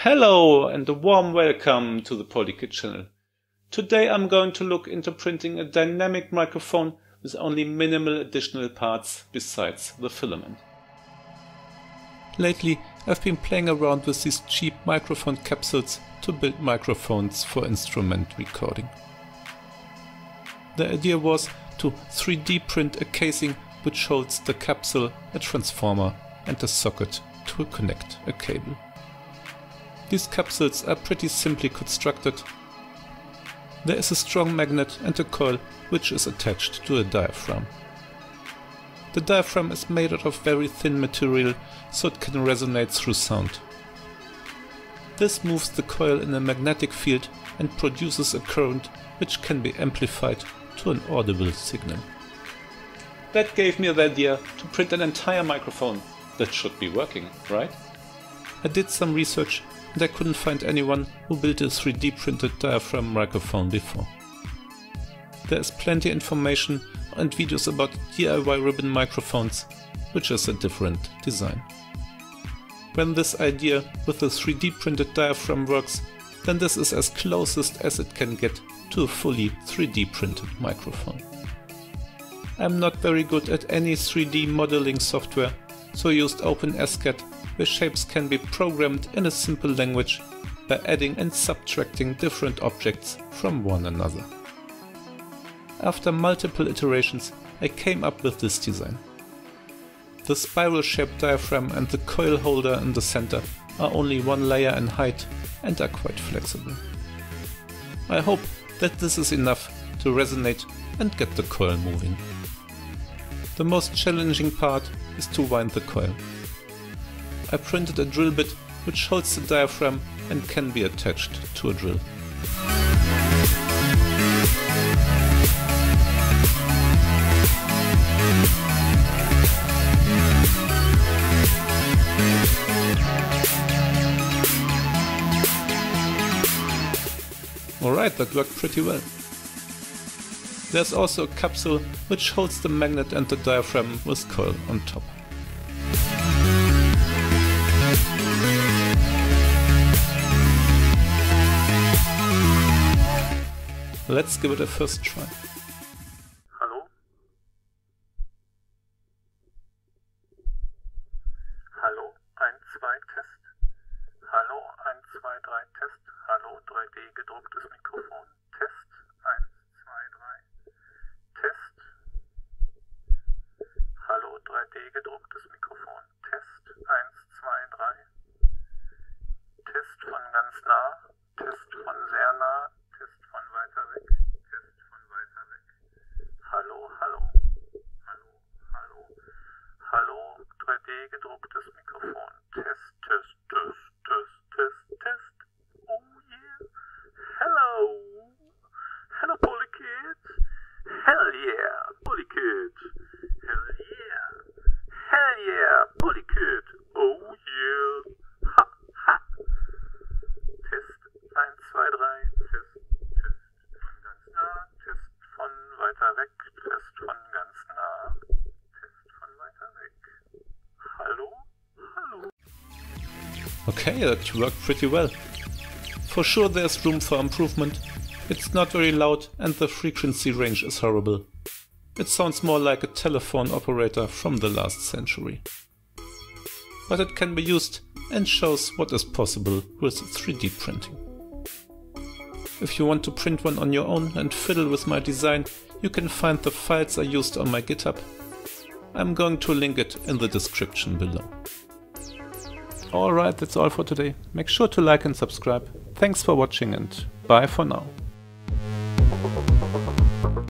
Hello and a warm welcome to the Polykit channel. Today I'm going to look into printing a dynamic microphone with only minimal additional parts besides the filament. Lately I've been playing around with these cheap microphone capsules to build microphones for instrument recording. The idea was to 3D print a casing which holds the capsule, a transformer and a socket to connect a cable. These capsules are pretty simply constructed. There is a strong magnet and a coil which is attached to a diaphragm. The diaphragm is made out of very thin material so it can resonate through sound. This moves the coil in a magnetic field and produces a current which can be amplified to an audible signal. That gave me the idea to print an entire microphone. That should be working, right? I did some research and I couldn't find anyone who built a 3D printed diaphragm microphone before. There is plenty information and videos about DIY ribbon microphones, which is a different design. When this idea with the 3D printed diaphragm works, then this is as closest as it can get to a fully 3D printed microphone. I'm not very good at any 3D modeling software, so I used OpenSCAD, where shapes can be programmed in a simple language by adding and subtracting different objects from one another. After multiple iterations, I came up with this design. The spiral-shaped diaphragm and the coil holder in the center are only one layer in height and are quite flexible. I hope that this is enough to resonate and get the coil moving. The most challenging part is to wind the coil. I printed a drill bit which holds the diaphragm and can be attached to a drill. Alright, that worked pretty well. There's also a capsule which holds the magnet and the diaphragm with coil on top. Let's give it a first try. Hallo? Hallo, 1, 2, Test. Hallo, 1, 2, 3, Test. Hallo, 3D gedrucktes Mikrofon. Test, 1, 2, 3. Test. Hallo, 3D gedrucktes Mikrofon. Test, 1, 2, 3. Test von ganz nah. Test von sehr nah. Test von weiter weg. Test von weiter weg. Hallo, hallo. Hallo, hallo. Hallo, 3D gedrucktes Mikrofon. Test, Test, Test, Test, Test, Test. Oh yeah. Hello. Hello, Polykit. Hell yeah, Polykit. Hell yeah. Hell yeah, Polykit. Oh yeah. Ha, ha. Test, 1, 2, 3. Test, Test von ganz nah. Test von weiter weg. Test von ganz nah. Test von weiter weg. Hallo? Hallo? Okay, that worked pretty well. For sure there's room for improvement. It's not very loud and the frequency range is horrible. It sounds more like a telephone operator from the last century. But it can be used and shows what is possible with 3D printing. If you want to print one on your own and fiddle with my design, you can find the files I used on my GitHub. I'm going to link it in the description below. Alright, that's all for today. Make sure to like and subscribe. Thanks for watching and bye for now.